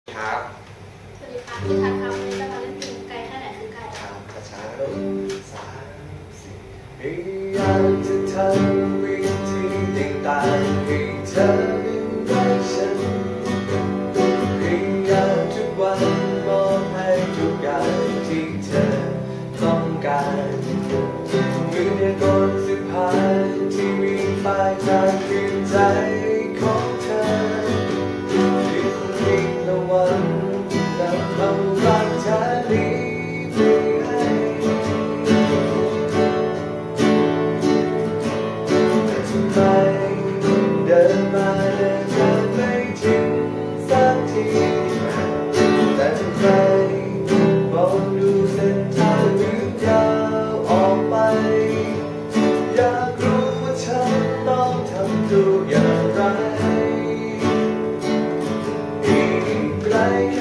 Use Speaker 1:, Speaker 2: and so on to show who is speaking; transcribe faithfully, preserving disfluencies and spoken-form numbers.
Speaker 1: ครับ
Speaker 2: สวัสดีค่ะพี่ทัศน์ครับวันนี้จะมาเล่นเพลงไกลแค่ไหนคือไกล
Speaker 1: ครับกระช้าลูกสามสี่พยายามจะทำวิธีต่างๆให้เธอเป็นได้ฉันพยายามทุกวันมอบให้ทุกอย่างที่เธอต้องการมือเดียวก่อนสิบผ่านที่มีปลายทางคือใจของเธอที่คงมีระวังและความรักเธอนี้ไม่ให้แต่ทำไมเดินมาเดินมาไม่ถึงสักทีแต่ทำไมมองดูเส้นทางยืดยาวออกไปอยากรู้ว่าฉันต้องทำตัวอย่างไรอีกไกล